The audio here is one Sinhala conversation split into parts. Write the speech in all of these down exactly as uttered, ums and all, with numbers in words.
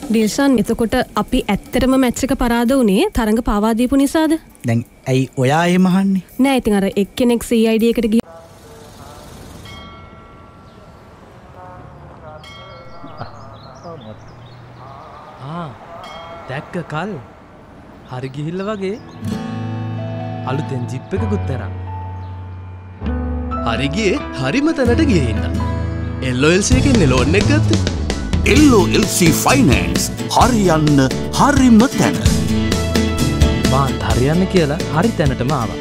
ඩිල්ෂන් එතකොට අපි ඇත්තටම මැච් එක පරාද වුණේ තරඟ පාවා දීපු නිසාද? දැන් ඇයි ඔයා එහෙම අහන්නේ? නෑ ඉතින් අර එක්කෙනෙක් සී අයි ඩී එකට ගිහ ආ දැක්ක කල් හරි ගිහිල්ලා වගේ අලුතෙන් ජිප් එකකුත් තරම් හරි ගියේ හරිම තැනට ගියේ ඉන්න එල් ඔ එල් සී එකෙන් ලෝන් එක ගත්තේ L O L C finance හරියන්න හරිම තැන මාත් හරියන්න කියලා හරි තැනටම ආවා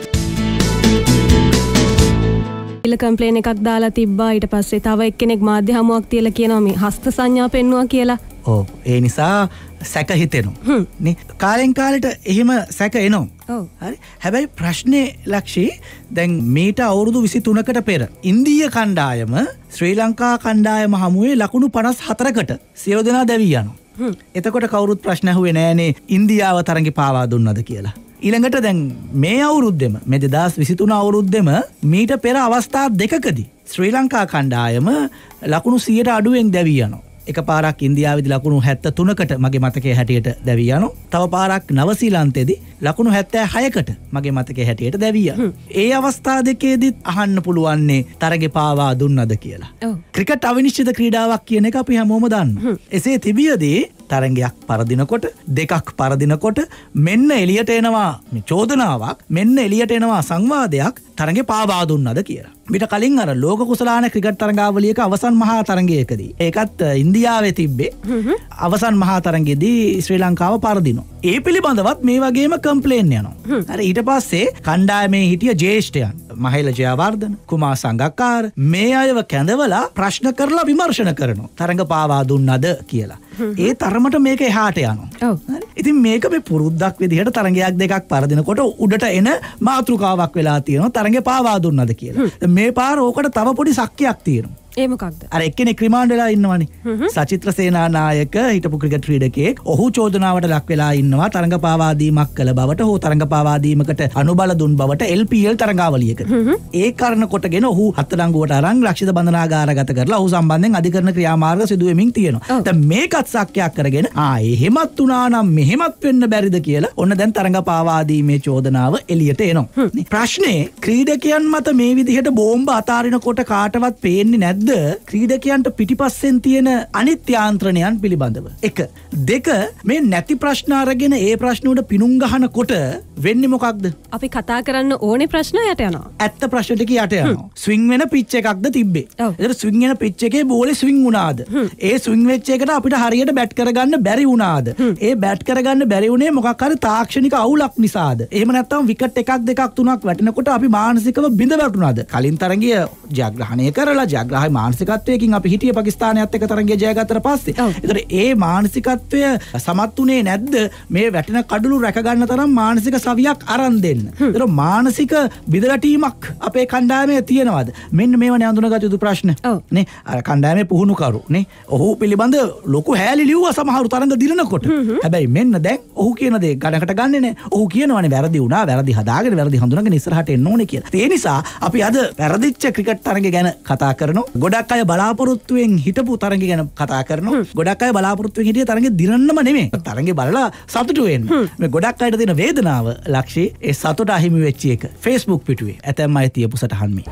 ඉල කම්ප්ලේන් එකක් දාලා තිබ්බා ඊට පස්සේ තව එක්කෙනෙක් මාධ්‍ය හමුවක් තියලා කියනවා මේ හස්ත සංඥා පෙන්නුවා කියලා. ඔව් ඒ නිසා සැක හිතෙනවා නේ කාලෙන් කාලෙට එහෙම සැක එනවා. ඔව් හරි හැබැයි ප්‍රශ්නේ ලක්ෂී දැන් මීට අවුරුදු විසි තුනකට පෙර ඉන්දීය කණ්ඩායම ශ්‍රී ලංකා කණ්ඩායම හමුවේ ලකුණු පනස් හතරකට සියලු දෙනා දැවී යනවා. එතකොට කවුරුත් ප්‍රශ්න අහුවේ නෑනේ ඉන්දියාව තරඟේ පාවා දුන්නද කියලා. ඊළඟට දැන් මේ අවුරුද්දෙම මේ දෙදාස් විසිතුන අවුරුද්දෙම මීට පෙර අවස්ථා දෙකකදී ශ්‍රී ලංකා කණ්ඩායම ලකුණු සියයට අඩුවෙන් දැවී යනවා. එක පාරක් ඉන්දියාවේදී ලකුණු හැත්තෑ තුනකට මගේ මතකයේ හැටියට දැවී යනවා. තව පාරක් නවසීලන්තයේදී ලකුණු හැත්තෑ හයකට මගේ මතකයේ හැටියට දැවී යනවා. ඒ අවස්ථා දෙකේදීත් අහන්න පුළුවන්නේ තරගේ පාවා දුන්නද කියලා. ක්‍රිකට් අවිනිශ්චිත ක්‍රීඩාවක් කියන එක අපි හැමෝම දන්නවා. එසේ තිබියදී තරගයක් පරදිනකොට දෙකක් පරදිනකොට මෙන්න එළියට එනවා මේ චෝදනාවක් මෙන්න එළියට එනවා සංවාදයක් තරගේ පාවා දුන්නද කියලා. මීට කලින් අර ලෝක කුසලාන ක්‍රිකට් තරගාවලියක අවසන් මහා තරගයකදී ඒකත් ඉන්දියාවේ තිබ්බේ අවසන් මහා තරගයේදී ශ්‍රී ලංකාව පරදිනවා. ඒ පිළිබඳවත් මේ වගේම කම්ප්ලේන් යනවා. අර ඊට පස්සේ කණ්ඩායමේ හිටිය ජ්‍යෙෂ්ඨයන් මහේල ජයවර්ධන කුමාර සංගක්කාර මේ අයව කැඳවලා ප්‍රශ්න කරලා විමර්ශන කරනවා. තරඟ පාවා දුන්නද කියලා. ඒ තරමට මේක එහාට යනවා. ඉතින් මේක මේ පුරුද්දක් විදිහට තරඟයක් දෙකක් පරදිනකොට උඩට එන මාතෘකාවක් වෙලා තියෙනවා තරඟේ පාවා දුන්නද කියලා. මේ පාර ඕකට තව පොඩි සක්කයක් තියෙනවා. ඒ මොකක්ද? අර එක්කෙනෙක් රිමාන්ඩ් වෙලා ඉන්නවනේ. සචිත්‍ර සේනානායක හිටපු ක්‍රිකට් ක්‍රීඩකයෙක් ඔහු චෝදනාවට ලක් වෙලා ඉන්නවා තරඟ පාවා දීමක් කළ බවට හෝ තරඟ පාවා දීමකට අනුබල දුන් බවට එල් පී එල් තරඟාවලියකට. ඒ කාරණ කොටගෙන ඔහු අත්අඩංගුවට අරන් රක්ෂිත බන්ධනාගාරගත කරලා ඔහු සම්බන්ධයෙන් අධිකරණ ක්‍රියාමාර්ග සිදු වෙමින් තියෙනවා. දැන් මේකත් සාක්ෂියක් කරගෙන ආ එහෙමත් වුණා නම් මෙහෙමත් වෙන්න බැරිද කියලා ඔන්න දැන් තරඟ පාවා දීමේ චෝදනාව එළියට එනවා. ප්‍රශ්නේ ක්‍රීඩකයන් මත මේ විදිහට බෝම්බ අතාරිනකොට කාටවත් පේන්නේ නැද්ද ක්‍රීඩකයන්ට පිටිපස්සෙන් තියෙන අනිත් යාන්ත්‍රණයන් පිළිබඳව? එක දෙක මේ නැති ප්‍රශ්න අරගෙන ඒ ප්‍රශ්න උඩ පිනුම් ගහනකොට වෙන්නේ මොකක්ද? අපි කතා කරන්න ඕනේ ප්‍රශ්න යට යනවා. ඇත්ත ප්‍රශ්න ටික යට යනවා. ස්විං වෙන පිච් එකක්ද තිබ්බේ? ඒතර ස්විං වෙන පිච් එකේ බෝලේ ස්විං වුණාද? ඒ ස්විං වෙච්ච එකට අපිට හරියට බැට් කරගන්න බැරි වුණාද? ඒ බැට් කරගන්න බැරි වුණේ මොකක් හරි තාක්ෂණික අවුලක් නිසාද? එහෙම නැත්නම් විකට් එකක් දෙකක් තුනක් වැටෙනකොට අපි මානසිකව බිඳ වැටුණාද? කලින් තරගය ජයග්‍රහණය කරලා ජයග්‍රහයි මානසිකත්වයකින් අපි හිටිය පාකිස්තානයත් එක්ක තරගය ජයගත්තට පස්සේ. ඒතර ඒ මානසිකත්වය සමත් උනේ නැද්ද මේ වැටෙන කඩළු රැක ගන්න තරම් මානසික සවියක් අරන් දෙන්න? ඒතර මානසික බිඳවැටීමක් අපේ කණ්ඩායමේ තියෙනවද? මෙන්න මේවනේ අඳුනගත යුතු ප්‍රශ්න. නේ අර කණ්ඩායමේ පුහුණුකරු නේ ඔහු පිළිබඳ ලොකු හැලී ලිව්වා සමහරු තරඟ දිනනකොට. හැබැයි මෙන්න දැන් ඔහු කියන දේ ගණකට ගන්නෙ නේ. ඔහු කියනවානේ වැරදි වුණා වැරදි හදාගෙන වැරදි හඳුනගෙන ඉස්සරහට එන්න ඕනේ කියලා. ඒ නිසා අපි අද වැරදිච්ච ක්‍රිකට් තරඟ ගැන කතා කරනවා. ගොඩක් අය බලාපොරොත්තුවෙන් හිටපු තරඟ ගැන කතා කරනවා. ගොඩක් අය බලාපොරොත්තුවෙන් හිටිය තරඟ දිනන්නම නෙමෙයි. තරඟේ බලලා සතුටු වෙන්න. මේ ගොඩක් අයට තියෙන වේදනාව ලක්ෂේ ඒ සතුට අහිමි වෙච්ච එක. Facebook පිටුවේ ඇතැම් අය තියපු සටහන් මේ.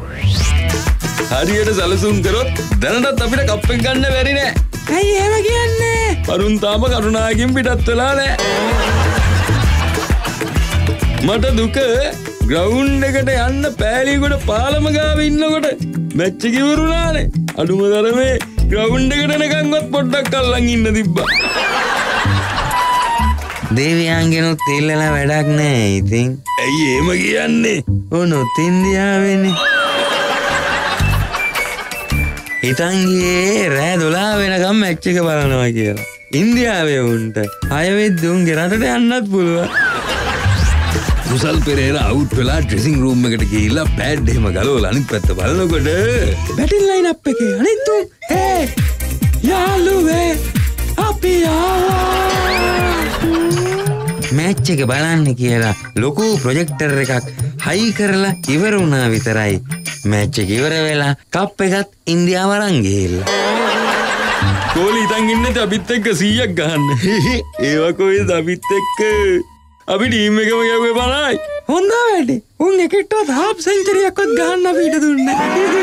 හරියට සැලසුම් කරොත් දැනටත් අපිට කප් එක ගන්න බැරි නෑ. ඇයි එහෙම කියන්නේ? අරුන් තාම කරුණාකින් පිටත් වෙලා නෑ. මට දුක ග්‍රවුන්ඩ් එකට යන්න පෑලියගොඩ පාලම ගාව ඉන්නකොට මැච් එක ඉවරුණානේ. අඩුම තරමේ ග්‍රවුන්ඩ් එකට එනකන්වත් පොඩ්ඩක් අල්ලන් ඉන්න තිබ්බා. දේවයාන්ගෙනුත් ඉල්ලලා වැඩක් නෑ ඉතින්. ඇයි එහෙම කියන්නේ? උනුත් ඉන්දියාවේනේ. හිතන් ගියේ රෑ දොළහ වෙනකම් මැච් එක බලනවා කියලා. ඉන්දියාවේ උන්ට හය වෙද්දී උන්ගේ රටට යන්නත් පුළුවන්. කුසල් පෙරේරා අවුට් වෙලා ඩ්‍රෙසින් රූම් එකට ගිහිල්ලා බෑඩ් එහෙම ගලවලා අනිත් පැත්ත බලනකොට බැටින් ලයින් අප් එකේ අනිත් උන් ඒ යාළුවේ අපි ආවා මැච් එක බලන්න කියලා ලොකු ප්‍රොජෙක්ටර් එකක් හයි කරලා ඉවර වුණා විතරයි. මැච් එක ඉවර වෙලා කප් එකත් ඉන්දියාව අරන් ගිහිල්ලා. කෝලි ඉතින් ඉන්නේ අපිත් එක්ක සීයක් ගහන්න. ඒවා කොහෙද අපිත් එක්ක? අපි ටීම් එකම ගැව්වේ බලයි. හොඳ වැඩේ. උන් එකටවත් හාෆ් සෙන්චරියක්වත් ගහන්න අපි ඊට දුන්නේ.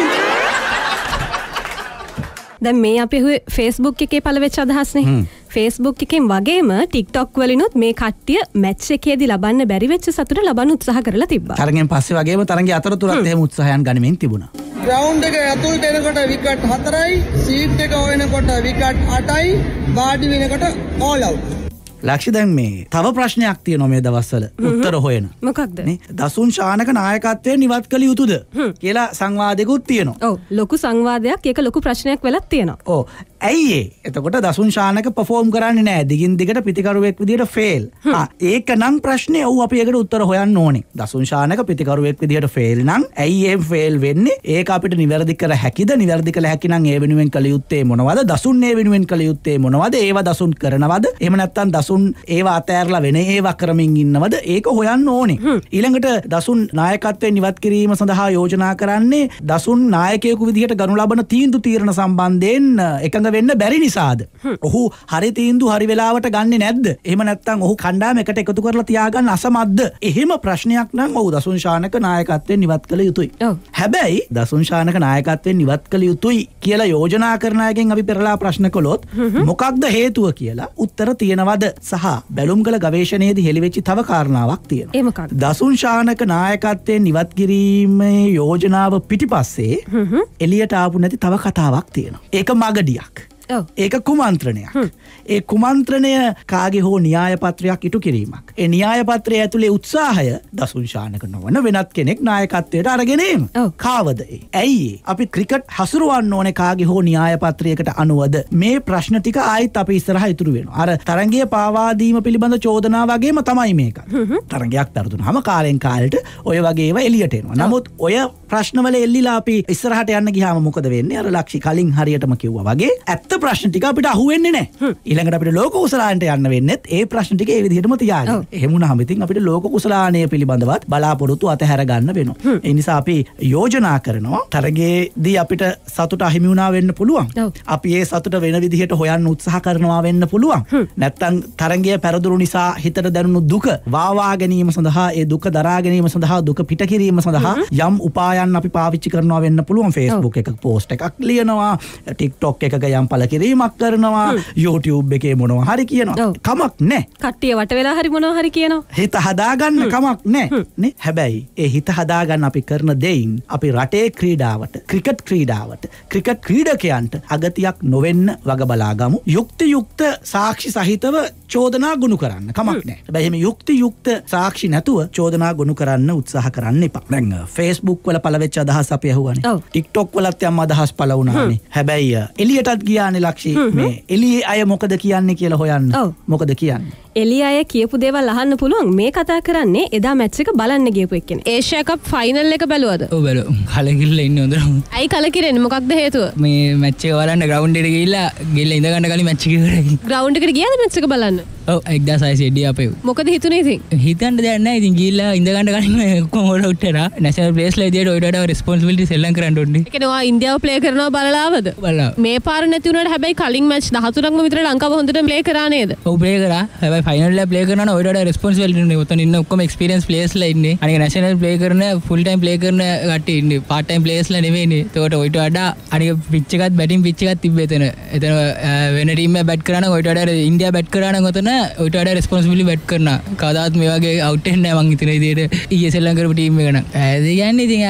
දැන් මේ අපි Facebook එකේ පළවෙච්ච අදහස්නේ. Facebook එකෙන් වගේම TikTok වලිනුත් මේ කට්ටිය මැච් එකේදී ලබන්න බැරි වෙච්ච සතුට ලබන්න උත්සාහ කරලා තිබ්බා. තරගෙන් පස්සේ වගේම තරගේ අතරතුරත් එහෙම උත්සාහයන් ගනිමින් තිබුණා. ග්‍රවුන්ඩ් එක ඇතුළට එනකොට විකට් හතරයි, සීට් එක වෙනකොට විකට් අටයි, වාඩි වෙනකොට all out. ලක්ෂ දැන් මේ තව ප්‍රශ්නයක් තියෙනවා මේ දවස්වල උත්තර හොයන. මොකක්ද? නේ දසුන් ශානක නායකත්වයෙන් ඉවත් කළ යුතුද කියලා සංවාදයකුත් තියෙනවා. ඔව් ලොකු සංවාදයක් ඒක ලොකු ප්‍රශ්නයක් වෙලක් තියෙනවා. ඔව් ඇයි ඒ? එතකොට දසුන් ශානක perform කරන්නේ නැහැ. දිගින් දිගට පිටිකරුවෙක් විදියට fail. ආ ඒක නම් ප්‍රශ්නේ. ඔව් අපි ඒකට උත්තර හොයන්න ඕනේ. දසුන් ශානක පිටිකරුවෙක් විදියට fail නම් ඇයි ඒ fail වෙන්නේ? ඒක අපිට නිවැරදි කර හැකිද? නිවැරදි කළ හැකි නම් ඒ වෙනුවෙන් කළ යුත්තේ මොනවද? දසුන් ඒ වෙනුවෙන් කළ යුත්තේ මොනවද? ඒවා දසුන් කරනවද? එහෙම නැත්නම් දසුන් ඒවා අතෑරලා වෙන ඒවා කරමින් ඉන්නවද? ඒක හොයන්න ඕනේ. ඊළඟට දසුන් නායකත්වයෙන් ඉවත් කිරීම සඳහා යෝජනා කරන්නේ දසුන් නායකයෙකු විදිහට ගනු ලබන තීන්දුව තීරණ සම්බන්ධයෙන් එකඟ වෙන්න බැරි නිසාද? ඔහු හරි තීන්දුව හරි වෙලාවට ගන්නෙ නැද්ද? එහෙම නැත්නම් ඔහු කණ්ඩායම එකට එකතු කරලා තියාගන්න අසමත්ද? එහෙම ප්‍රශ්නයක් නම් ඔහු දසුන් ශානක නායකත්වයෙන් ඉවත් කළ යුතුයි. හැබැයි දසුන් ශානක නායකත්වයෙන් ඉවත් කළ යුතුයි කියලා යෝජනා කරන අයගෙන් අපි පෙරලා ප්‍රශ්න කළොත් මොකක්ද හේතුව කියලා උත්තර තියෙනවද? සහ බැලුම්ගල ගවේෂණයේදී හෙළිවෙච්ච තව කාරණාවක් තියෙනවා. ඒ මොකක්ද? දසුන් ශානක නායකත්වයෙන් ඉවත් කිරීමේ යෝජනාව පිටිපස්සේ එළියට ආපු නැති තව කතාවක් තියෙනවා. ඒක මගඩියක්. ඒක කුමන්ත්‍රණයක්. ඒ කුමන්ත්‍රණය කාගේ හෝ න්‍යාය පත්‍රයක් ඉටු කිරීමක්. ඒ න්‍යාය පත්‍රය ඇතුලේ උත්සාහය දසුන් ශානක නොවන වෙනත් කෙනෙක් නායකත්වයට අරගෙන ඒම. කාවද ඒ? ඇයි අපි ක්‍රිකට් හසුරවන්න ඕනේ කාගේ හෝ න්‍යාය පත්‍රයකට අනුවද? මේ ප්‍රශ්න ටික ආයිත් අපි ඉස්සරහ ඉතුරු වෙනවා. අර තරංගයේ පාවා දීම පිළිබඳ චෝදනා වගේම තමයි මේක. තරංගයක් තරදුනහම කාලෙන් කාලෙට ඔය වගේ ඒවා එළියට එනවා. නමුත් ඔය ප්‍රශ්නවල එල්ලිලා අපි ඉස්සරහට යන්න ගියාම මොකද වෙන්නේ? අර ලක්ෂි කලින් හරියටම කිව්වා වගේ ඇත්ත ප්‍රශ්න ටික අපිට අහුවෙන්නේ නැහැ. ඊළඟට අපිට ලෝක කුසලායන්ට යන්න වෙන්නේත් ඒ ප්‍රශ්න ටික ඒ විදිහටම තියාගන්න. එහෙම වුණාම ඉතින් අපිට ලෝක කුසලායනය පිළිබඳවත් බලාපොරොත්තු අතහැර ගන්න වෙනවා. ඒ නිසා අපි යෝජනා කරනවා තරගයේදී අපිට සතුට අහිමි වුණා වෙන්න පුළුවන්. අපි ඒ සතුට වෙන විදිහට හොයන්න උත්සාහ කරනවා වෙන්න පුළුවන්. නැත්තම් තරගය පෙරදුරු නිසා හිතට දැනුණු දුක වාවා ගැනීම සඳහා ඒ දුක දරා ගැනීම සඳහා දුක පිට කිරීම සඳහා යම් උපායන් අපි පාවිච්චි කරනවා වෙන්න පුළුවන්. Facebook එකක පෝස්ට් එකක් ලියනවා, TikTok එකක යම් පළ කිරීමක් කරනවා, YouTube එකේ මොනවා හරි කියනවා. කමක් නැහැ. කට්ටිය වට වෙලා හරි මොනවා හරි කියනවා. හිත හදාගන්න කමක් නැහැ නේ. හැබැයි ඒ හිත හදාගන්න අපි කරන දෙයින් අපි රටේ ක්‍රීඩාවට, ක්‍රිකට් ක්‍රීඩාවට, ක්‍රිකට් ක්‍රීඩකයන්ට අගතියක් නොවෙන්න වග බලා ගමු. යුක්ති යුක්ත සාක්ෂි සහිතව චෝදනා ගොනු කරන්න කමක් නැහැ. හැබැයි එහෙම යුක්ති යුක්ත සාක්ෂි නැතුව චෝදනා ගොනු කරන්න උත්සාහ කරන්න එපා. දැන් Facebook වල පළවෙච්ච අදහස් අපි අහුවානේ. TikTok වලත් යම් අදහස් පළ වුණානේ. හැබැයි එළියටත් ගියානේ ලක්ෂි. මේ එළියේ අය මොකද කියන්නේ කියලා හොයන්න. මොකද කියන්නේ? එළිය අය කියපු දේවල් අහන්න පුළුවන්. මේ කතා කරන්නේ එදා මැච් එක බලන්න ගියපු එක්කෙනෙක්. ඒෂියා කප් ෆයිනල් එක බැලුවද? ඔව් බැලුවා. කලකිරලා ඉන්නේ හොඳට. ඇයි කලකිරෙන්නේ? මොකක්ද හේතුව? මේ මැච් එක බලන්න ග්‍රවුන්ඩ් එකට ගිහිල්ලා ගිහිල්ලා ඉඳ ගන්න කලින් මැච් එක ඉවරයි. ග්‍රවුන්ඩ් එකට ගියාද මැච් එක බලන්න? ඔව් එක්දාස් හයසිය ඩී අපේ. මොකද හිතුනේ ඉතින්? හිතන්න දෙයක් නැහැ. ඉතින් ගිහිල්ලා ඉඳ ගන්න කලින් ඔක්කොම ඕඩර් උට්ටරා. නැෂනල් ප්ලේස්ලා විදියට ඔය වඩා රෙස්පොන්සිබිලිටි සෙල්ලම් කරන්න ඕනේ. ඒ කියන්නේ ඔයා ඉන්දියාව ප්ලේ කරනවා බලලා ආවද? බලලා. මේ පාර නැති වුණාට හැබැයි කලින් මැච් දහතුනක්ම විතර ලංකාව හොඳට ප්ලේ කරා නේද? ඔව් ප්ලේ කරා. හැබැයි ෆයිනල් එක ප්ලේ කරනවා ඔය වඩා රෙස්පොන්සිබිලිටි නේ. ඔතන ඉන්න ඔක්කොම එක්ස්පීරියන්ස් ප්ලේයර්ස්ලා ඉන්නේ. අනික නැෂනල් ප්ලේ කරන ෆුල් ටයිම් ප්ලේ කරන කට්ටිය ඉන්නේ. පාර්ට් ටයිම් ප්ලේයර්ස්ලා නෙවෙයිනේ. ඒකට ඔයිට වඩා අනික පිච් එකත් බැටින් පිච් එකත් තිබ්බේ එතන. එතන වෙන ටීම් එක බැට් කරා නම් ඔයිට වඩා ඉන්දියා බැට් කරා නම් ඔතන ඔයිට වඩා රෙස්පොන්සිබිලිටි බැට් කරනවා. කවදාවත් මේ වගේ අවුට් වෙන්නේ නැහැ මං හිතන විදියට ඊයේ සෙල්ලම් කරපු ටීම් එක නම්. ඒ කියන්නේ ඉතින්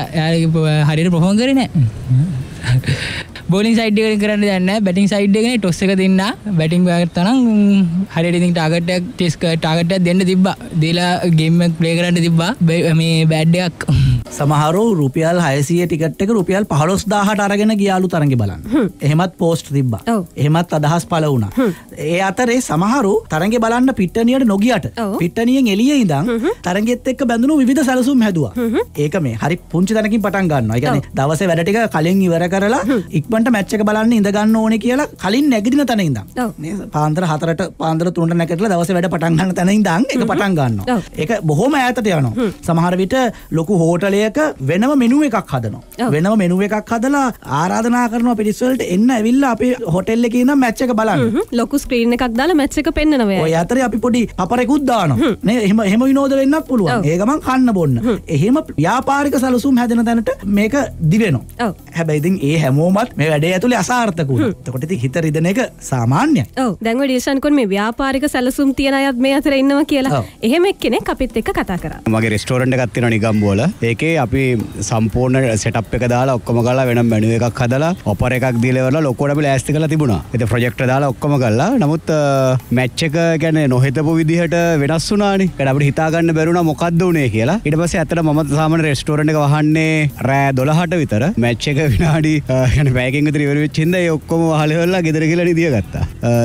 යාලා හරියට පර්ෆෝම් කරේ නැහැ. බෝලිං සයිඩ් එකෙන් කරන්න දෙයක් නැහැ. බැටිං සයිඩ් එකනේ ටොස් එක දෙන්න. බැටිං ගත්තා නම් හරියට ඉතින් ටාගට් එකක් ටෙස් ටාගට් එකක් දෙන්න තිබ්බා. දීලා ගේම් එක ප්ලේ කරන්න තිබ්බා. මේ බෑඩ් එකක්. සමහරව රුපියල් හයසිය ටිකට් එක රුපියල් පහළොස් දාහට අරගෙන ගියාලු තරඟේ බලන්න. එහෙමත් පෝස්ට් තිබ්බා. එහෙමත් අදහස් පළ වුණා. ඒ අතරේ සමහරව තරඟේ බලන්න පිට්ටනියට නොගියට පිට්ටනියෙන් එළියේ ඉඳන් තරඟෙත් එක්ක බැඳුණු විවිධ සැලසුම් හැදුවා. ඒක මේ හරි පුංචි තැනකින් පටන් ගන්නවා. ඒ කියන්නේ දවසේ වැඩ ටික කලින් ඉවර කරලා ඉක්මනට මැච් එක බලන්න ඉඳ ගන්න ඕනේ කියලා කලින් නැගිටින තැන ඉඳන්. නේද? පාන්දර හතරට පාන්දර තුනට නැගිටලා දවසේ වැඩ පටන් ගන්න තැන ඉඳන් ඒක පටන් ගන්නවා. ඒක බොහොම ඈතට යනවා. සමහර විට ලොකු හෝටල් කාලයක වෙනම මෙනු එකක් හදනවා. වෙනම මෙනු එකක් හදලා ආරාධනා කරනවා පිරිස් වලට එන්න ඇවිල්ලා අපේ හොටෙල් එකේ ඉඳන් මැච් එක බලන්න. ලොකු ස්ක්‍රීන් එකක් දාලා මැච් එක පෙන්නනවා. ඔය අතරේ අපි පොඩි අපරෙකුත් දානවා. නේ එහෙම එහෙම විනෝද වෙන්නත් පුළුවන්. ඒ ගමන් කන්න බොන්න. එහෙම ව්‍යාපාරික සැලසුම් හැදෙන තැනට මේක දිවෙනවා. හැබැයි ඉතින් ඒ හැමෝමත් මේ වැඩේ ඇතුලේ අසාර්ථක වුණා. එතකොට ඉතින් හිත රිදෙන එක සාමාන්‍යයි. ඔව්. දැන් ඔය ඩිෂන් කොන් මේ ව්‍යාපාරික සැලසුම් තියන අයත් මේ අතර ඉන්නවා කියලා. එහෙම එක්කෙනෙක් අපිත් එක්ක කතා කරා. මගේ රෙස්ටෝරන්ට් එකක් තියෙනවා නිගම්බෝල. ඒකේ අපි සම්පූර්ණ සෙටප් එක දාලා ඔක්කොම කරලා වෙනම මෙනු එකක් හදලා ඔපර් එකක් දීලා ඉවරලා ලොකෝට අපි ලෑස්ති කරලා තිබුණා. ඉතින් ප්‍රොජෙක්ටර් දාලා ඔක්කොම කරලා නමුත් මැච් එක කියන්නේ නොහිතපු විදිහට වෙනස් වුණානේ. ඒකට අපිට හිතා ගන්න බැරුණා මොකද්ද උනේ කියලා. ඊට පස්සේ ඇත්තට මම සාමාන්‍ය රෙස්ටෝරන්ට් එක වහන්නේ රෑ දොළහට විතර. මැච් එක විනාඩි يعني පැයකින් විතර ඉවර වෙච්ච හින්දා ඒ ඔක්කොම වහලෙවලා ගෙදර ගිහලා නිදිය ගත්තා.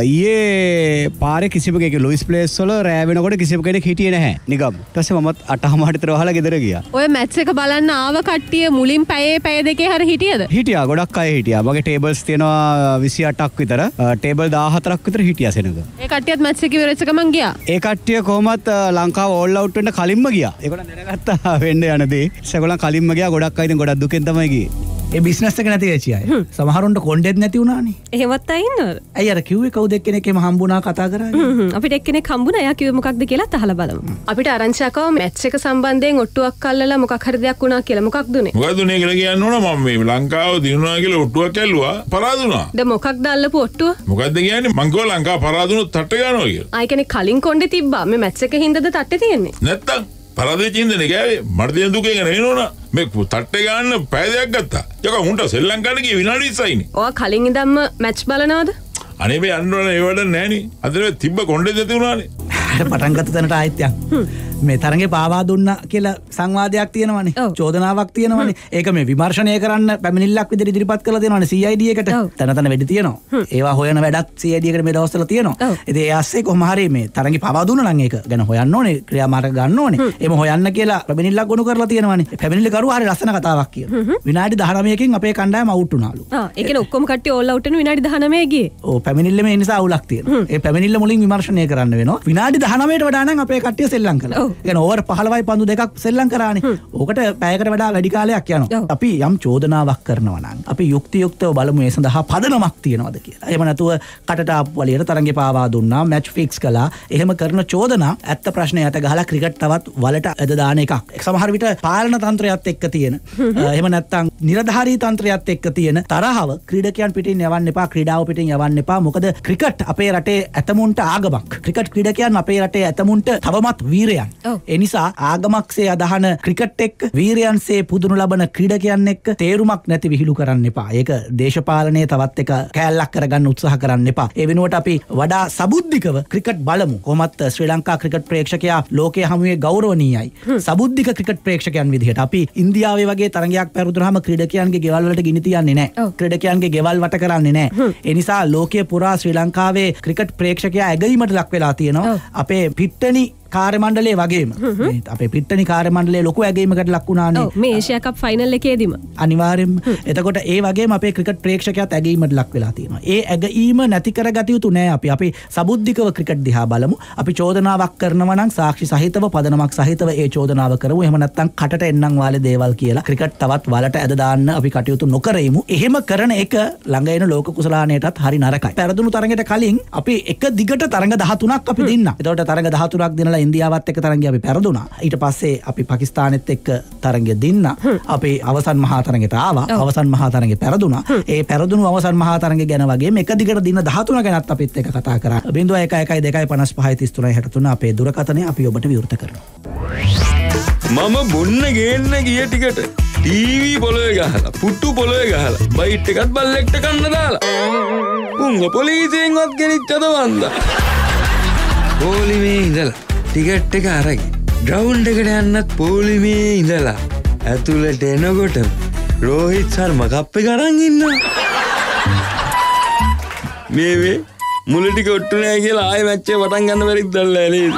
ඊයේ පාරේ කිසිම කෙනෙක් ලුයිස් ප්ලේස් වල රෑ වෙනකොට කිසිම කෙනෙක් හිටියේ නැහැ. නිකම්. ඊට පස්සේ මමත් අටහමාරට විතර වහලා ගෙදර ගියා. ඔය මැච් එක බලන්න ආව කට්ටිය මුලින් පැයේ පැය දෙකේ හරි හිටියද? හිටියා. ගොඩක් අය හිටියා. මගේ ටේබල්ස් තියෙනවා විසි අටක් විතර. ටේබල් දාහතරක් විතර හිටියා සෙනඟ. ඒ කට්ටියත් මැච් එක ඉවරෙච්ච ගමන් ගියා. ඒ කට්ටිය කොහොමත් ලංකාව ඕල් අවුට් වෙන්න කලින්ම ගියා. ඒගොල්ලන් දැනගත්තා වෙන්න යන දේ. ඒගොල්ලන් කලින්ම ගියා. ගොඩක් අය ඉතින් ගොඩක් දුකෙන් තමයි ගියේ. ඒ බිස්නස් එක නැති වෙච්ච අය. සමහරුන්ට කොණ්ඩෙත් නැති වුණානේ. එහෙමත් අය ඉන්නවද? අය අර කිව්වේ කවුද එක්කෙනෙක් එහෙම හම්බුණා කතා කරන්නේ. හ්ම් හ්ම් අපිට එක්කෙනෙක් හම්බුණා. එයා කිව්වේ මොකක්ද කියලාත් අහලා බලමු. අපිට ආරංචියකව මැච් එක සම්බන්ධයෙන් ඔට්ටුවක් අල්ලලා මොකක් හරි දෙයක් වුණා කියලා. මොකක්ද උනේ? මොකක්ද උනේ කියලා කියන්න ඕන මම මේ ලංකාව දිනුනා කියලා ඔට්ටුවක් ඇල්ලුවා පරාදුනා. දැන් මොකක්ද අල්ලපු ඔට්ටුව? මොකක්ද කියන්නේ මං කිව්වා ලංකාව පරාදුනොත් තට්ට ගන්නවා කියලා. ආ ඒ කියන්නේ කලින් කොණ්ඩේ තිබ්බා. මේ මැච් එක හින්දාද තට්ටේ තියෙන්නේ? නැත්තම් පරාදේ චින්දනේ ගෑවේ මට තියෙන දුක එක නෙවෙනෝනා මේ තට්ටේ ගන්න පැය දෙකක් ගත්තා. ඒක උන්ට සෙල්ලම් ගන්න ගිය විනාඩි විස්සයිනේ. ඔයා කලින් ඉඳන්ම මැච් බලනවද? අනේ මේ යන්න ඕන ඒ වඩ නෑනේ. අද මේ තිබ්බ කොණ්ඩේ දෙති උනානේ. පටන් ගත්ත තැනට ආයෙත් යන්න. මේ තරගේ පාවා දුන්නා කියලා සංවාදයක් තියෙනවනේ. චෝදනාවක් තියෙනවනේ. ඒක මේ විමර්ශනය කරන්න පැමිණිල්ලක් විදිහට ඉදිරිපත් කරලා තියෙනවනේ සී අයි ඩී එකට. තන තන වැඩි තියෙනවා. ඒවා හොයන වැඩක් සී අයි ඩී එකට මේ දවස්වල තියෙනවා. ඉතින් ඒ ASCII කොහොම හරි මේ තරගේ පාවා දුන්නා නම් ඒක ගැන හොයන්න ඕනේ. ක්‍රියාමාර්ග ගන්න ඕනේ. එimhe හොයන්න කියලා පැමිණිල්ලක් ගොනු කරලා තියෙනවනේ. පැමිණිල්ල කරුවා හරි ලස්සන කතාවක් කියනවා. විනාඩි දහනවයකින් අපේ කණ්ඩායම අවුට් වුණාලු. ආ ඒ කියන්නේ ඔක්කොම කට්ටිය ඕල් අවුට් වෙන විනාඩි දහනවය ගියේ. ඔව් පැමිණිල්ල මේ නිසා අවුලක් තියෙනවා. ඒ පැමිණිල්ල මුලින් විමර්ශනය කරන්න වෙනවා. විනාඩි දහනවයට වඩා නම් අපේ කට්ටිය සෙල්ලම් කළා. ඒ කියන්නේ ඕවර් පහළොවයි පන්දු දෙකක් සෙල්ලම් කරානේ. ඕකට පැයකට වඩා වැඩි කාලයක් යනවා. අපි යම් චෝදනාවක් කරනවා නම් අපි යුක්තියුක්තව බලමු ඒ සඳහා පදනමක් තියනවද කියලා. එහෙම නැතුව කටට ආපු වලියට තරංගේ පාවා දුන්නා, මැච් ෆික්ස් කළා. එහෙම කරන චෝදනා ඇත්ත ප්‍රශ්නයට ගහලා ක්‍රිකට් තවත් වලට ඇද දාන එකක්. සමහර විට පාලන තන්ත්‍රයත් එක්ක තියෙන. එහෙම නැත්නම් නිලධාරී තන්ත්‍රයත් එක්ක තියෙන තරහව ක්‍රීඩකයන් පිටින් යවන්න එපා, ක්‍රීඩාව පිටින් යවන්න එපා. මොකද ක්‍රිකට් අපේ රටේ ඇතමුන්ට ආගමක්. ක්‍රිකට් ක්‍රීඩකයන් අපේ රටේ ඇතමුන්ට තවමත් වීරයන්. ඒ නිසා ආගමක්සේ අදහන ක්‍රිකට් එක්ක වීරයන්සේ පුදුණු ලබන ක්‍රීඩකයන් එක්ක තේරුමක් නැති විහිළු කරන්න එපා. ඒක දේශපාලනයේ තවත් එක කෑල්ලක් කරගන්න උත්සාහ කරන්න එපා. ඒ වෙනුවට අපි වඩා සබුද්ධිකව ක්‍රිකට් බලමු. කොහොමත් ශ්‍රී ලංකා ක්‍රිකට් ප්‍රේක්ෂකයා ලෝකයේ හමුවේ ගෞරවනීයයි. සබුද්ධික ක්‍රිකට් ප්‍රේක්ෂකයන් විදිහට අපි ඉන්දියාවේ වගේ තරගයක් පැවරුනහම ක්‍රීඩකයන්ගේ ගෙවල් වලට ගිනි තියන්නේ නැහැ. ක්‍රීඩකයන්ගේ ගෙවල් වට කරන්නේ නැහැ. ඒ නිසා ලෝකයේ පුරා ශ්‍රී ලංකාවේ ක්‍රිකට් ප්‍රේක්ෂකයා ඇගීමට ලක් වෙලා තියෙනවා. අපේ පිට්ටනි කාර්ය මණ්ඩලයේ වගේම අපේ පිට්ටනි කාර්ය මණ්ඩලයේ ලොකු ඇගීමකට ලක් වුණානේ. ඔව් මේ ඒෂියා කප් ෆයිනල් එකේදීම. අනිවාර්යෙන්ම. එතකොට ඒ වගේම අපේ ක්‍රිකට් ප්‍රේක්ෂකයාත් ඇගීමට ලක් වෙලා තියෙනවා. ඒ ඇගීම නැති කරගත යුතු නෑ අපි. අපි සබුද්ධිකව ක්‍රිකට් දිහා බලමු. අපි චෝදනාවක් කරනවා නම් සාක්ෂි සහිතව පදනමක් සහිතව ඒ චෝදනාව කරමු. එහෙම නැත්නම් කටට එන්නම් වාලේ දේවල් කියලා ක්‍රිකට් තවත් වලට ඇද දාන්න අපි කටයුතු නොකරෙමු. එහෙම කරන එක ළඟ එන ලෝක කුසලානයටත් හරි නරකයි. පෙරදුණු තරඟයට කලින් අපි එක දිගට තරඟ දහතුනක් අපි දින්නා. එතකොට තරඟ දහතුනක් දිනලා ඉන්දියාවත් එක්ක තරඟය අපි පෙරදුනා. ඊට පස්සේ අපි පාකිස්තානෙත් එක්ක තරඟය දින්නා. අපි අවසන් මහා තරඟයට ආවා. අවසන් මහා තරඟය පෙරදුනා. ඒ පෙරදුණු අවසන් මහා තරඟය ගැන වගේම එක දිගට දින දහතුන ගැනත් අපිත් එක්ක කතා කරා. බිංදුව එක එකයි දෙකයි පනස් පහයි තිස් තුනයි හැට තුන අපේ දුරකථනය අපි ඔබට විවෘත කරනවා. මම බොන්න ගේන්න ගිය ටිකට ටීවී පොළොවේ ගහලා පුට්ටු පොළොවේ ගහලා බයිට් එකත් බල්ලෙක්ට කන්න දාලා උංග පොලිසියෙන්වත් ගෙනිච්චද වන්දා. පොලිමේ ඉඳලා ටිකට් එක අරගෙන ග්‍රවුන්ඩ් එකට යන්නත් පොලිමේ ඉඳලා ඇතුළට එනකොට රෝහිත් සර්මා කප් එක අරන් ඉන්නවා. මේ මේ මුල ටික ඔට්ටු නෑ කියලා ආයෙ මැච් එක පටන් ගන්න බැරිද දැල්ලා නේද?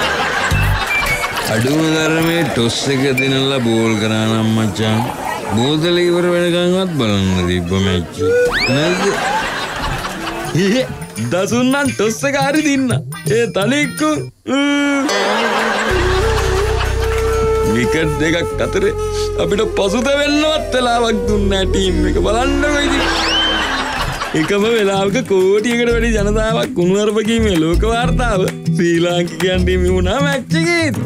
අඩුම ධර්මයේ ටොස් එක දිනලා බෝල් කරා නම් මචං බෝතල ඉවර වෙනකන්වත් බලන්න තිබ්බ මැච් නේද? ඊ දසුන්නන් ටොස් එක හරි දින්න. ඒ තනික්කු විකට් දෙකක් අතරේ අපිට පසුතැවෙන්නවත් වෙලාවක් දුන්නේ නැහැ ටීම් එක. බලන්නකෝ ඉතින්. එකම වෙලාවක කෝටියකට වැඩි ජනතාවක් කුණුහරුප කීමේ ලෝක වාර්තාව ශ්‍රී ලාංකිකයන් ටීම් වුණා මැච් එකේදී.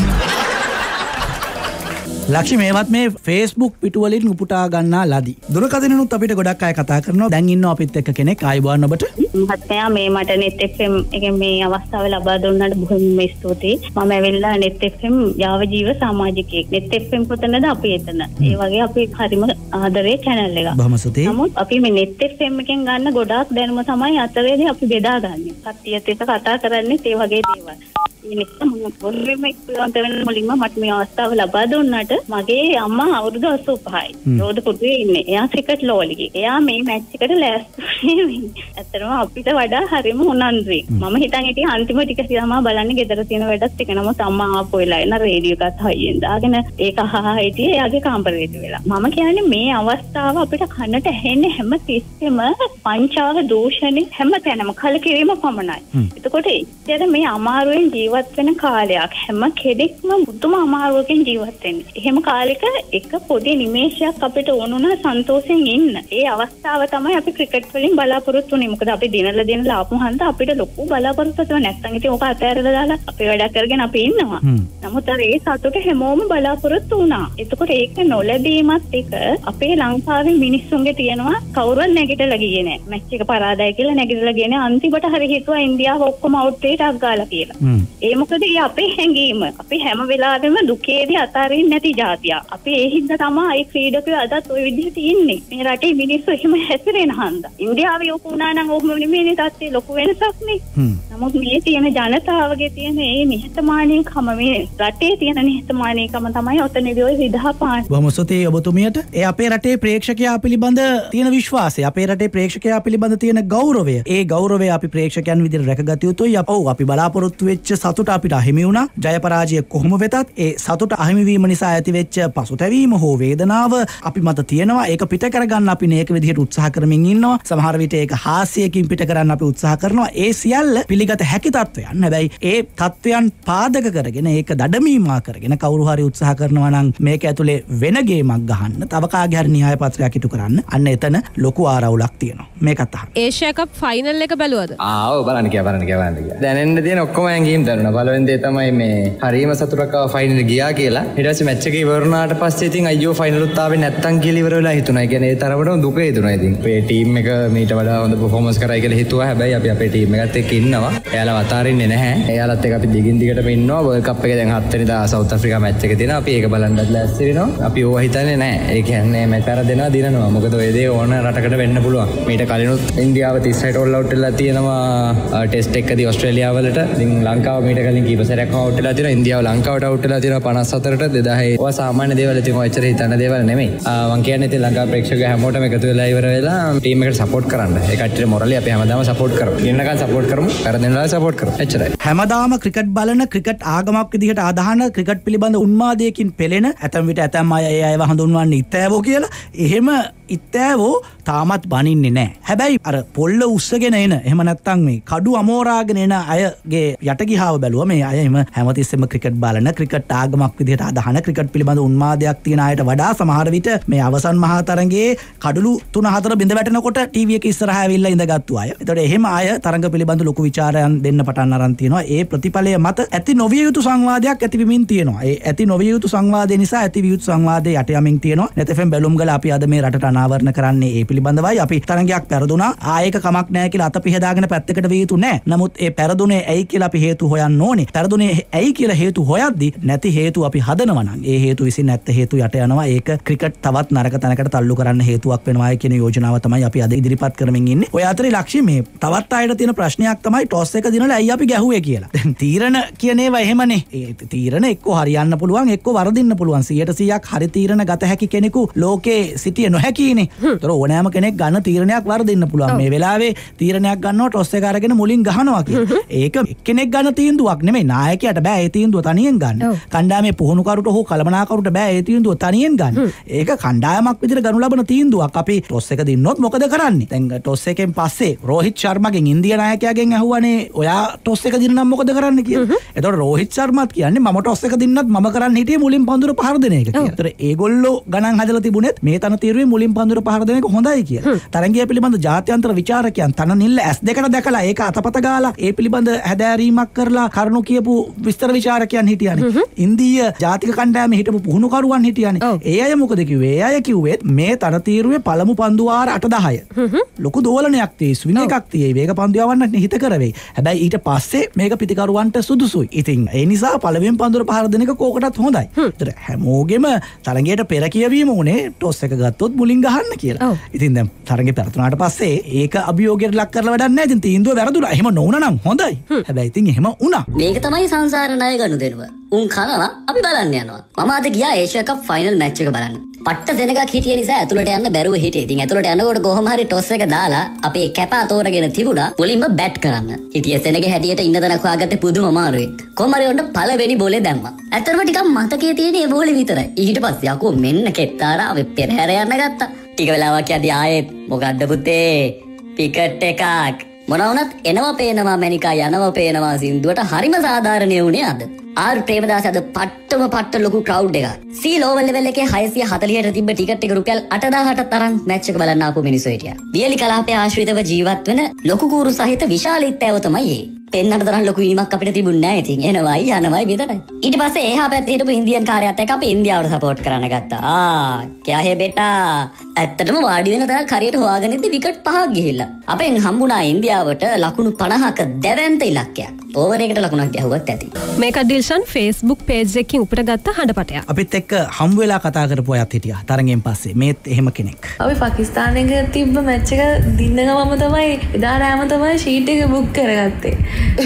ලක්ෂි මේවත් මේ Facebook පිටුවලින් උපුටා ගන්නා ලදී. දුරකථනෙනුත් අපිට ගොඩක් අය කතා කරනවා. දැන් ඉන්නවා අපිත් එක්ක කෙනෙක්. ආයිබෝන් ඔබට. මහත්මයා මේ මට net F M එකෙන් මේ අවස්ථාව ලබා දුන්නාට බොහොම ස්තුතියි. මම ඇවිල්ලා net F M යාව ජීව සමාජිකයෙක්. net F M කොතනද අපි එතන. ඒ වගේ අපි හරිම ආදරේ channel එකක්. බොහොම ස්තුතියි. නමුත් අපි මේ net F M එකෙන් ගන්න ගොඩාක් දැනුම තමයි අතරේදී අපි බෙදාගන්නේ. කට්ටියත් එක්ක කතා කරන්නේ ඒ වගේ දේවල්. ඒ නිසා මම පොඩ්ඩක් එක්ස්පීරියන්ස් වෙන මුලින්ම මට මේ අවස්ථාව ලබා දුන්නාට මගේ අම්මා අවුරුදු අසූ පහයි. රෝදපුටුවේ ඉන්නේ. එයා ක්‍රිකට් ලෝලිගේ. එයා මේ මැච් එකට ලෑස්ති වෙන්නේ. ඇත්තටම අපිට වඩා හරිම උනන්දුයි. මම හිතන් හිටියේ අන්තිම ටික සියමා බලන්නේ ගෙදර තියෙන වැඩත් ටික. නමුත් අම්මා ආපු වෙලාවේ න රේඩියෝ එකත් හයියෙන් දාගෙන ඒක අහහා හිටියේ එයාගේ කාමරේට වෙලා. මම කියන්නේ මේ අවස්ථාව අපිට කනට ඇහෙන්නේ හැම තිස්සෙම පංචාව දූෂණේ හැම තැනම කලකිරීම පමණයි. එතකොට ඉතින් මේ අමාරුවෙන් ජීවත් වෙන කාලයක් හැම කෙනෙක්ම මුතුම අමාරුවකින් ජීවත් වෙන්නේ. එහෙම කාලෙක එක පොඩි නිමේෂයක් අපිට ඕනුණා සන්තෝෂෙන් ඉන්න. ඒ අවස්ථාව තමයි අපි ක්‍රිකට් වලින් බලාපොරොත්තු වෙන්නේ. මොකද අපි දිනලා දිනලා ආපු හන්ද අපිට ලොකු බලාපොරොත්තුවක් නැත්නම් ඉතින් ඕක අතහැරලා දාලා අපේ වැඩ කරගෙන අපි ඉන්නවා. නමුත් අර ඒ සතුට හැමෝම බලාපොරොත්තු වුණා. එතකොට ඒක නොලැබීමත් එක අපේ ලංකාවේ මිනිස්සුන්ගේ තියෙනවා කවුරුත් නැගිටලා ගියේ නැහැ. මැච් එක පරාදයි කියලා නැගිටලා ගියේ නැහැ. අන්තිමට හරි හිතුවා ඉන්දියාව ඔක්කොම අවුට් එකක් ගාලා කියලා. ඒ මොකද ඒ අපේ හැඟීම. අපි හැම වෙලාවෙම දුකේදී අතාරින්න නැති જાතියක්. අපි ඒ හින්දා තමයි ඒ ක්‍රීඩකයෝ අදත් ওই විදිහට ඉන්නේ. මේ රටේ මිනිස්සු එහෙම හැසිරෙන හන්දා. ඉන්දියාවේ යොකු වුණා නම් ඔහොම නෙමෙයිනේ තාත්තේ ලොකු වෙනසක් නේ. නමුත් මේ තියෙන ජනතාවගේ තියෙන මේ නිහතමානීකම මේ රටේ තියෙන නිහතමානීකම තමයි ඔතනදී ওই විදහාපාන. බොහොම ස්තුතියි ඔබතුමියට. ඒ අපේ රටේ ප්‍රේක්ෂකයා පිළිබඳ තියෙන විශ්වාසය, අපේ රටේ ප්‍රේක්ෂකයා පිළිබඳ තියෙන ගෞරවය. ඒ ගෞරවය අපි ප්‍රේක්ෂකයන් විදිහට රැකගත යුතුයි. ඔව් අපි බලාපොරොත්තු වෙච්ච සතුට අපිට අහිමි වුණා. ජය පරාජය කොහොම වෙතත් ඒ සතුට අහිමි වීම නිසා ඇතිවෙච්ච පසුතැවීම හෝ වේදනාව අපි මත තියෙනවා. ඒක පිට කරගන්න අපි මේක විදිහට උත්සාහ කරමින් ඉන්නවා. සමහර විට ඒක හාස්‍යයකින් පිට කරන්න අපි උත්සාහ කරනවා. ඒ සියල්ල පිළිගත හැකි තත්වයන්. හැබැයි ඒ තත්වයන් පාදක කරගෙන ඒක දඩමීමා කරගෙන කවුරු හරි උත්සාහ කරනවා නම් මේක ඇතුලේ වෙන ගේමක් ගහන්න, තව කාගේ හරි න්‍යාය පත්‍රයක් ඉටු කරන්න, අන්න එතන ලොකු ආරවුලක් තියෙනවා. මේකත් අහන්න. ඒෂියා කප් ෆයිනල් එක බැලුවද? ආ ඔව් බලන්න කියලා බලන්න කියලා බලන්න කියලා. දැනෙන්න තියෙන ඔක්කොම ඇඟීම් දන්නවා. බලවෙන දේ තමයි මේ හරියම සතුටක් ආව ෆයිනල් ගියා කියලා. ඊට පස්සේ මැච් එක ඉවර වුණාට පස්සේ ඉතින් අයියෝ ෆයිනලුත් ආවේ නැත්තම් කියලා ඉවර වෙලා හිතුණා. ඒ කියන්නේ ඒ තරමටම දුක හිතුණා ඉතින්. අපේ ටීම් එක මීට වඩා හොඳ පර්ෆෝමන්ස් කරයි කියලා හිතුවා. හැබැයි අපි අපේ ටීම් එකත් එක්ක ඉන්නවා. එයාලා වතාරින්නේ නැහැ. එයාලත් එක්ක අපි දිගින් දිගටම ඉන්නවා. වර්ල්ඩ් කප් එකේ දැන් හත් වෙනිදා සවුත් ආෆ්‍රිකා මැච් එක තියෙනවා. අපි ඒක බලන්නත් ලෑස්ති වෙනවා. අපි ඕවා හිතන්නේ නැහැ. ඒ කියන්නේ මැච් අර දෙනවා දිනනවා. මොකද ඔය දේ ඕන රටකට වෙන්න පුළුවන්. මීට කලිනුත් ඉන්දියාව තිස් හයට ඕල් අවුට් වෙලා තියෙනවා ටෙස්ට් එකකදී ඕස්ට්‍රේලියාව වලට. ඉතින් ලංකාව මීට කලින් කීප සැරයක් අවුට් වෙලා තියෙනවා. ඉන්දියාව ලංකාවට අවුට් වෙලා තියෙනවා පනස් හතරට දෙදාහේ. ඔය සාමාන්‍ය දේවල් ඉතින් ඔය ඇත්තට හිතන දේවල් නෙමෙයි. මම කියන්නේ ඉතින් ලංකා ප්‍රේක්ෂකයෝ හැමෝටම එකතු වෙලා ඉවර වෙලා ටීම් එකට සපෝට් කරන්න. ඒ කට්ටියට මොරලි අපි හැමදාම සපෝට් කරමු. ඉන්නකන් සපෝට් කරමු. කරදෙනවා සපෝට් කරමු. එච්චරයි. හැමදාම ක්‍රිකට් බලන, ක්‍රිකට් ආගමක් විදිහට අදහන, ක්‍රිකට් පිළිබඳ උන්මාදයකින් පෙළෙන, ඇතැම් විට ඇතැම් අය ඒ අයව හඳුන්වන්නේ ඉත්තෑවෝ කියලා. එහෙම ඉත්තෑවෝ තාමත් බනින්නේ නැහැ. හැබැයි අර පොල්ල උස්සගෙන එන, එහෙම නැත්නම් මේ කඩු අමෝරාගෙන එන අයගේ යටගිහාව බැලුවා මේ අය එහෙම හැමතිස්සෙම ක්‍රිකට් බලන, ක්‍රිකට් ආගමක් විදිහට අදහන, ක්‍රිකට් පිළිබඳ උන්මාදයක් තියෙන අයට වඩා සමහර විට මේ අවසන් මහා තරඟයේ කඩලු තුන හතර බිඳ වැටෙනකොට ටීවී එක ඉස්සරහා ඇවිල්ලා ඉඳගත්තු අය. ඒතකොට එහෙම අය තරඟ පිළිබඳ ලොකු ਵਿਚාරයන් දෙන්න පටන් අරන් තියෙනවා. ඒ ප්‍රතිඵලය මත ඇති නොවිය යුතු සංවාදයක් ඇතිවෙමින් තියෙනවා. ඒ ඇති නොවිය යුතු සංවාදය නිසා ඇති විය යුතු සංවාදයේ යට යමින් තියෙනවා. net F M බැලුම්ගල අපි අද මේ රටට අනාවරණ කරන්නේ ඒ පිළිබඳවයි. අපි තරඟයක් පෙරදුනා. ආයක කමක් නැහැ කියලා අත පිහදාගෙන පැත්තකට විය යුතු නැහැ. නමුත් ඒ පෙරදුනේ ඇයි කියලා අපි හේතු හොයන්න ඕනේ. පෙරදුනේ ඇයි කියලා හේතු හොයද්දි නැති හේතු අපි හදනවා නම් ඒ හේතු විසින් නැත්te හේතු යට යනවා. ඒක ක්‍රිකට් තවත් නරක තැනකට තල්ලු කරන්න හේතුවක් වෙනවා කියන යෝජනාව තමයි අපි අද ඉදිරිපත් කරමින් ඉන්නේ. ඔය අතරේ ලක්ෂ්‍ය මේ තවත් අයට තියෙන ප්‍රශ්නයක් තමයි ටොස් එක දිනලා ඇයි අපි ගැහුවේ කියලා. දැන් තීරණ කියන ඒවා එහෙමනේ. ඒ තීරණ එක්ක හරියන්න පුළුවන්, එක්ක වරදින්න පුළුවන්. සියයට සීයක් හරි තීරණ ගත හැකි කෙනෙකු ලෝකේ සිටිය නොහැකීනේ. ඒතර ඕනෑම කෙනෙක් ගන්න තීරණයක් වරදින්න පුළුවන්. මේ වෙලාවේ තීරණයක් ගන්නවා ටොස් එක අරගෙන මුලින් ගහනවා කියලා. ඒක එක්කෙනෙක් ගන්න තීරණ තීන්දුවක් නෙමෙයි. නායකයාට බෑ ඒ තීන්දුව තනියෙන් ගන්න. කණ්ඩායමේ පුහුණුකරුට හෝ කළමනාකරුට බෑ ඒ තීන්දුව තනියෙන් ගන්න. ඒක කණ්ඩායමක් විදිහට ගනු ලබන තීන්දුවක්. අපි ටොස් එක දින්නොත් මොකද කරන්නේ? දැන් ටොස් එකෙන් පස්සේ රෝහිත් ශර්මාගෙන් ඉන්දියා නායකයාගෙන් අහුවානේ ඔයා ටොස් එක දින්න නම් මොකද කරන්න කියලා. එතකොට රෝහිත් ශර්මාත් කියන්නේ මම ටොස් එක දින්නත් මම කරන්න හිටියේ මුලින් පන්දුර පහර දෙන එක කියලා. ඒතර ඒගොල්ලෝ ගණන් හදලා තිබුණෙත් මේ තන තීරුවේ මුලින් පන්දුර පහර දෙන එක හොඳයි කියලා. තරංගය පිළිබඳ ජාත්‍යන්තර විචාරකයන් තන නිල්ල ඇස් දෙකට දැකලා ඒක අතපත ගාලා ඒ පිළිබඳ හැදෑරීමක් කරලා කරුණු කියපු විස්තර විචාරකයන් හිටියානේ. ඉන්දීය ජාතික කණ්ඩායමේ හිටපු පුහුණුකරුවන් හිටියානේ. ඒ අය මොකද කිව්වේ? ඒ අය කිව්වේ මේ තන තීරුවේ පළමු පන්දු වාර අට දහය ලොකු දෝලනයක් තියෙයි, ස්විං එකක් තියෙයි, වේග පන්දු යවන්නත් හිත කරවෙයි. හැබැයි ඊට පස්සේ මේක පිටිකරුවන්ට සුදුසුයි. ඉතින් ඒ නිසා පළවෙනි පන්දුර පහර දෙන එක කෝකටත් හොඳයි. ඒතර හැමෝගෙම තරගයට පෙර කියවීම උනේ ටොස් එක ගත්තොත් මුලින් ගහන්න කියලා. ඉතින් දැන් තරගෙ පැවතුනාට පස්සේ ඒක අභියෝගයට ලක් කරලා වැඩක් නැහැ. ඉතින් තීන්දුව වැරදුනා. එහෙම නොවුනා නම් හොඳයි. හැබැයි ඉතින් එහෙම වුණා. මේක තමයි සංසාර ණය ගනුදෙනුව. උන් කනවා අපි බලන්න යනවා. මම අද ගියා ඒෂියා කප් ෆයිනල් මැච් එක බලන්න. පට්ට දෙනගක් හිටිය නිසා ඇතුළට යන්න බැරුව හිටියේ. ඉතින් ඇතුළට යනකොට කොහොම හරි ටොස් එක දාලා අපේ කැපා තෝරගෙන තිබුණා මුලින්ම බැට් කරන්න. හිටිය සෙනගේ හැටියට ඉන්න තැනක් හොයාගත්තේ පුදුම අමාරුයි. කොහොම හරි ඔන්න පළවෙනි බෝලේ දැම්මා. ඇත්තටම ටිකක් මතකයේ තියෙන ඒ බෝලේ විතරයි. ඊට පස්සේ අකෝ මෙන්න කෙත්තාරා අපි පෙරහැර යන්න ගත්තා. ටික වෙලාවක් යද්දී ආයෙත් මොකද්ද පුතේ පිකට් එකක් මොන වුණත් එනවා පේනවා මැනිකා යනවා පේනවා සින්දුවට හරිම සාධාරණේ වුණේ අද. ආර් ප්‍රේමදාස අද පට්ටම පට්ට ලොකු ක්‍රවුඩ් එකක්. සී ලෝවල් ලෙවල් එකේ හයසිය හතලිහට තිබ්බ ටිකට් එක රුපියල් අටදාහකට තරම් මැච් එක බලන්න ආපු මිනිස්සු හිටියා. වියලි කලාපයේ ආශ්‍රිතව ජීවත් වෙන ලොකු කූරු සහිත විශාලීත්වයව තමයි ඒ. පෙන්නට තරම් ලොකු වීමක් අපිට තිබුණේ නැහැ. ඉතින් එනවයි යනවයි විතරයි. ඊට පස්සේ එහා පැත්තේ හිටපු ඉන්දියන් කාර්යයත් එක්ක අපි ඉන්දියාවට සපෝට් කරන්න ගත්තා. ආ කියා හේ බේටා. ඇත්තටම වාඩි වෙන තරක් හරියට හොයාගෙන ඉඳි විකට් පහක් ගිහිල්ලා. අපෙන් හම්බුණා ඉන්දියාවට ලකුණු පනහක දැවැන්ත ඉලක්කයක්. ඕවර් එකකට ලකුණක් ගැහුවත් ඇති. මේක ඩිල්ෂන් Facebook page එකකින් උපුටගත්ත හඬපටයක්. අපිත් එක්ක හම්බ වෙලා කතා කරපු අයත් හිටියා. තරගෙන් පස්සේ මේත් එහෙම කෙනෙක්. අපි පාකිස්තානයේ තිබ්බ මැච් එක දින්න ගමම තමයි එදා රෑම තමයි ෂීට් එක බුක් කරගත්තේ.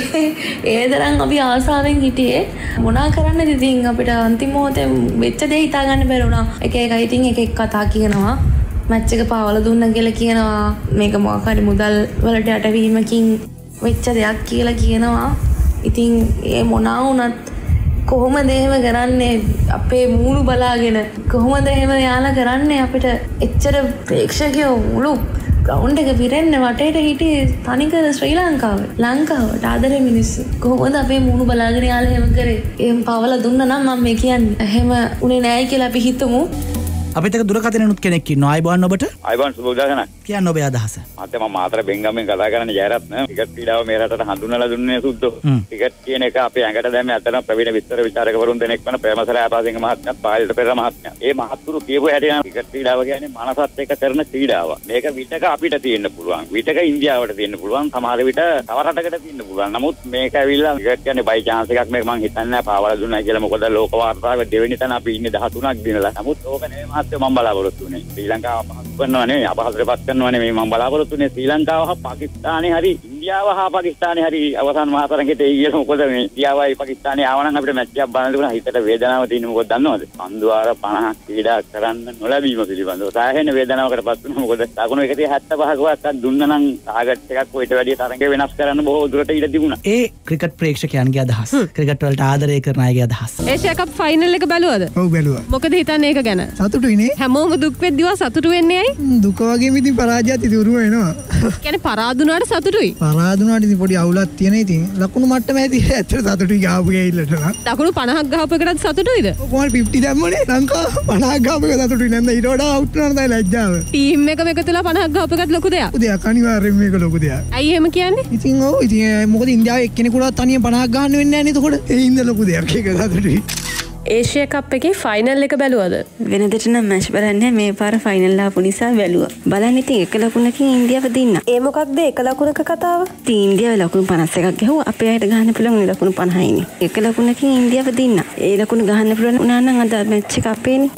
ඒ තරම් අපි ආසාවෙන් හිටියේ. මොනා කරන්නද ඉතින් අපිට අන්තිම මොහොතේ වෙච්ච දේ හිතා ගන්න බැරි වුණා. එක එක ඉතින් එක එක කතා කියනවා. මැච් එක පාවලා දුන්නා කියලා කියනවා. මේක මොකක් හරි මුදල් වලට යටවීමකින් වෙච්ච දෙයක් කියලා කියනවා. ඉතින් ඒ මොනවා වුණත් කොහොමද එහෙම කරන්නේ අපේ මූණු බලාගෙන කොහොමද එහෙම යාලා කරන්නේ අපිට එච්චර ප්‍රේක්ෂකයෝ මුළු ග්‍රවුන්ඩ් එක පිරෙන්න වටේට හිටියේ තනිකර ශ්‍රී ලංකාවේ ලංකාවට ආදරේ මිනිස්සු කොහොමද අපේ මූණු බලාගෙන යාලා එහෙම කරේ එහෙම පවලා දුන්නා නම් මම මේ කියන්නේ එහෙම උනේ නැහැ කියලා අපි හිතමු අපිට දුරකථනනුත් කෙනෙක් ඉන්නවා. ආයිබෝන් ඔබට. ආයිබෝන් සුබ උදෑසන. කියන්න ඔබේ අදහස. මම මම මාතර බෙන්ගම්ෙන් කතා කරන්නේ ජයරත්න. ටිකට් පීඩාව මේ රටට හඳුන්වලා දුන්නේ සුද්දෝ. ටිකට් කියන එක අපේ ඇඟට දැම්මේ අතන ප්‍රවීණ විස්තර විචාරකවරුන් දෙනෙක් වන ප්‍රේමසර ආපාසිංහ මහත්මයා, පාලිත පෙරේරා මහත්මයා. ඒ මහත්තුරු කියපු හැටි නම් ටිකට් පීඩාව කියන්නේ මනසත් එක්ක කරන පීඩාවක්. මේක විතක අපිට තියෙන්න පුළුවන්. විතක ඉන්දියාවට තියෙන්න පුළුවන්. සමහර විට තව රටකට තියෙන්න පුළුවන්. නමුත් මේක ඇවිල්ලා ටිකට් කියන්නේ බයි chance එකක් මේක මං හිතන්නේ නැහැ පාවලා දුන්නා කියලා. මොකද ලෝක වාර්තාවේ දෙවෙනි තැන අපි ඉන්නේ දහතුනක් දිනලා. නමුත් ඕක නෙමෙයි මහත්මයා මම බලාපොරොත්තු ශ්‍රී ලංකාව පහසු කරනවා නෙවෙයි අපහසුතාවපත් කරනවා නෙවෙයි මම බලාපොරොත්තු වෙන්නේ ශ්‍රී ලංකාව හා පාකිස්තානේ හරි ඉන්දියාව හා පාකිස්තානේ හරි අවසාන මහ තරඟෙට එයි කියලා මොකද මේ ඉන්දියාවයි පාකිස්තානේ ආවනම් අපිට මැච් එකක් බලන්න තිබුණා හිතට වේදනාව තියෙන මොකද දන්නවද පන්දුවාර පනහක් ක්‍රීඩා කරන්න නොලැබීම පිළිබඳව සාහේන වේදනාවකටපත් වුණා මොකද ලකුණු එකසිය හැත්තෑ පහකවත් දුන්නා නම් ටාගට් එකක් ඔයිට වැඩිය තරඟ වෙනස් කරන්න බොහෝ දුරට ඉඩ තිබුණා ඒ ක්‍රිකට් ප්‍රේක්ෂකයන්ගේ අදහස් ක්‍රිකට් වලට ආදරය කරන අයගේ අදහස් ඒෂියා කප් ෆයිනල් එක බලුවද ඔව් බැලුවා මොකද හිතන්නේ ඒක ගැන සතුටුයිනේ හැමෝම දුක් වෙද්දිවා සතුටු වෙන්නේ ඇයි දුක වගේම ඉතින් පරාජයත් ඉතින් උරුම වෙනවා කියන්නේ පරාදුනාට සතුටුයි පරාදුනාට ඉතින් පොඩි අවුලක් තියෙන ඉතින් ලකුණු මට්ටම ඇති ඇත්තට සතුටුයි ගාපු ගේයිල්ලට නම් ලකුණු පනහක් ගහපු එකටත් සතුටුයිද කොහොමද පන්සීය දැම්මනේ ලංකාව පනහක් ගහපු එක සතුටුයි නැන්ද ඊට වඩා අවුට් වෙනවා තමයි ලැජ්ජාව ටීම් එකම එකතුලා පනහක් ගහපු එකත් ලොකු දෙයක් ලොකු දෙයක් අනිවාර්යයෙන්ම මේක ලොකු දෙයක් ඇයි එහෙම කියන්නේ ඉතින් ඔව් ඉතින් මොකද ඉන්දියාවේ එක්කෙනෙකුට තනියෙන් පනහක් ගහන්න වෙන්නේ නැහැ නේද එතකොට ඒ හින්දා ලොකු දෙයක් ඒක සතුටුයි ඒෂියා කප් එකේ ෆයිනල් එක බැලුවද? වෙනදට නම් මැච් බලන්නේ මේ පාර ෆයිනල් ආපු නිසා බැලුවා. බලන්න ඉතින් එක ලකුණකින් ඉන්දියාව දින්න. ඒ මොකක්ද එක ලකුණක කතාව? ඉතින් ඉන්දියාව ලකුණු පනස් එකක් ගැහුවා. අපේ අයට ගහන්න පුළුවන් ලකුණු පනහයිනේ. එක ලකුණකින් ඉන්දියාව දින්න. ඒ ලකුණු ගහන්න පුළුවන් උනා නම් අද මැච් එක අපේනේ.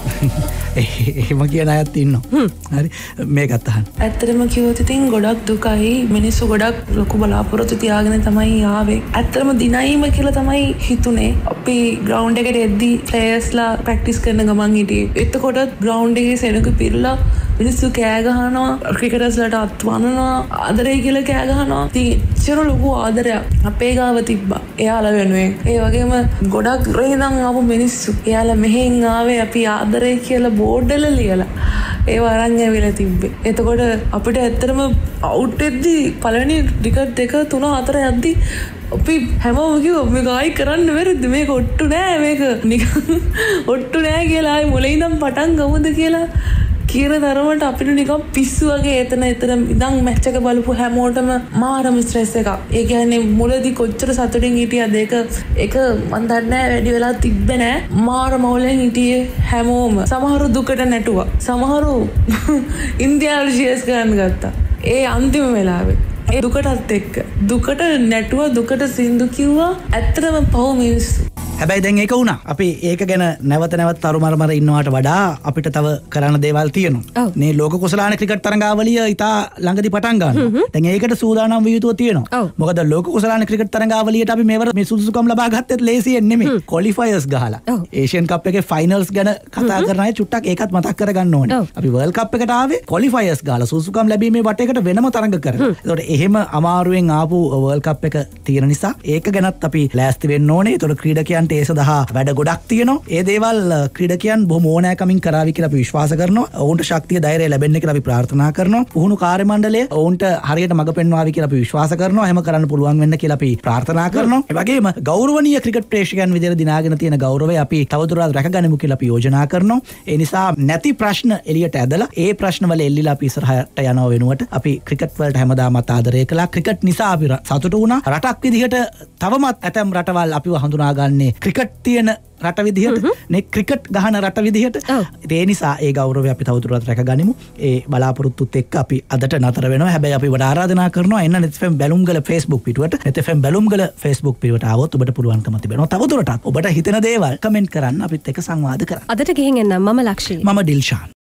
එහෙම කියන අයත් ඉන්නවා. හරි මේකත් අහන්න. ඇත්තටම කිව්වොත් ඉතින් ගොඩක් දුකයි. මිනිස්සු ගොඩක් ලොකු බලාපොරොත්තු තියාගෙන තමයි ආවේ. ඇත්තටම දිනයිම කියලා තමයි හිතුනේ. අපි ග්‍රවුන්ඩ් එකට එද්දී ප්ලේයර්ස්ලා ප්‍රැක්ටිස් කරන ගමන් හිටියේ. එතකොට ග්‍රවුන්ඩ් එකේ සෙනඟ පිරලා මිනිස්සු කෑ ගහනවා ක්‍රිකටර්ස්ලට අත්වනවා ආදරේ කියලා කෑ ගහනවා. ඉතින් එච්චර ලොකු ආදරයක් අපේ ගාව තිබ්බා එයාලා වෙනුවෙන්. ඒ වගේම ගොඩක් දුරේ ඉඳන් ආපු මිනිස්සු එයාලා මෙහෙන් ආවේ අපි ආදරේ කියලා බෝඩ් වල ලියලා ඒව අරන් ඇවිල්ලා තිබ්බේ. එතකොට අපිට ඇත්තටම අවුට් වෙද්දි පළවෙනි ටිකට් දෙක තුන හතර යද්දි අපි හැමෝම කිව්වා මේක ආයි කරන්න බැරිද මේක ඔට්ටු නෑ මේක නිකන් ඔට්ටු නෑ කියලා ආයි මුලින් ඉඳන් පටන් ගමුද කියලා කියන තරමට අපිට නිකන් පිස්සු වගේ එතන එතන ඉඳන් මැච් එක බලපු හැමෝටම මාරම ස්ට්‍රෙස් එකක්. ඒ කියන්නේ මුලදී කොච්චර සතුටින් හිටියද ඒක ඒක මන් දන්නේ නෑ වැඩි වෙලා තිබ්බේ නෑ. මාර මෝලෙන් හිටියේ හැමෝම. සමහරු දුකට නැටුවා. සමහරු ඉන්දියානු ජීස් ගන්න ගත්තා. ඒ අන්තිම වෙලාවේ ඒ දුකටත් එක්ක දුකට නැටුව දුකට සින්දු කිව්වා ඇත්තටම පව් මිනිස්සු. හැබැයි දැන් ඒක වුණා. අපි ඒක ගැන නැවත නැවත තරුමරමර ඉන්නවට වඩා අපිට තව කරන්න දේවල් තියෙනවා. මේ ලෝක කුසලාන ක්‍රිකට් තරඟාවලිය ඉතා ළඟදී පටන් ගන්නවා. දැන් ඒකට සූදානම් විය යුතුව තියෙනවා. මොකද ලෝක කුසලාන ක්‍රිකට් තරඟාවලියට අපි මේවර මේ සුදුසුකම් ලබා ගත්තෙත් ලේසියෙන් නෙමෙයි. ක්වොලිෆයර්ස් ගහලා. ඒෂියන් කප් එකේ ෆයිනල්ස් ගැන කතා කරන අය චුට්ටක් ඒකත් මතක් කරගන්න ඕනේ. අපි වර්ල්ඩ් කප් එකට ආවේ ක්වොලිෆයර්ස් ගහලා සුදුසුකම් ලැබීමේ වටේකට වෙනම තරඟ කරලා. ඒතකොට එහෙම අමාරුවෙන් ආපු වර්ල්ඩ් කප් එක තියෙන නිසා ඒක ගැනත් අපි ලෑස්ති වෙන්න ඕනේ. ඒතකොට ක්‍රීඩකයන්ට ඒ සඳහා වැඩ ගොඩක් තියෙනවා. ඒ දේවල් ක්‍රීඩකයන් බොහොම ඕනෑකමින් කරાવી කියලා අපි විශ්වාස කරනවා. ඔවුන්ට ශක්තිය ධෛර්යය ලැබෙන්න කියලා අපි ප්‍රාර්ථනා කරනවා. පුහුණු කාර්ය මණ්ඩලය ඔවුන්ට හරියට මඟ පෙන්වාවි කියලා අපි විශ්වාස කරනවා. එහෙම කරන්න පුළුවන් වෙන්න කියලා අපි ප්‍රාර්ථනා කරනවා. ඒ වගේම ගෞරවනීය ක්‍රිකට් ප්‍රේක්ෂකයන් විදිහට දිනාගෙන තියෙන ගෞරවය අපි තවදුරටත් රැකගනිමු කියලා අපි යෝජනා කරනවා. ඒ නිසා නැති ප්‍රශ්න එළියට ඇදලා ඒ ප්‍රශ්න වල එල්ලිලා අපි ඉස්සරහට යනව වෙනුවට අපි ක්‍රිකට් වලට හැමදාමත් ආදරය කළා. ක්‍රිකට් නිසා අපි සතුටු වුණා. රටක් විදිහට තවමත් ඇතැම් රටවල් අපිව හඳුනාගන්නේ ක්‍රිකට් තියෙන රට විදිහට නේ ක්‍රිකට් ගහන රට විදිහට. ඒ නිසා ඒ ගෞරවය අපි තවදුරටත් රැකගනිමු. ඒ බලාපොරොත්තුත් එක්ක අපි අදට නතර වෙනවා. හැබැයි අපි වඩා ආරාධනා කරනවා එන්න net fm බැලුම්ගල Facebook පිටුවට net fm බැලුම්ගල Facebook පිටුවට ආවොත් ඔබට පුළුවන්කම තිබෙනවා තවදුරටත් ඔබට හිතෙන දේවල් කමෙන්ට් කරන්න අපිත් එක්ක සංවාද කරන්න. අදට ගිහින් එන්න මම ලක්ෂී. මම ඩිල්ෂාන්.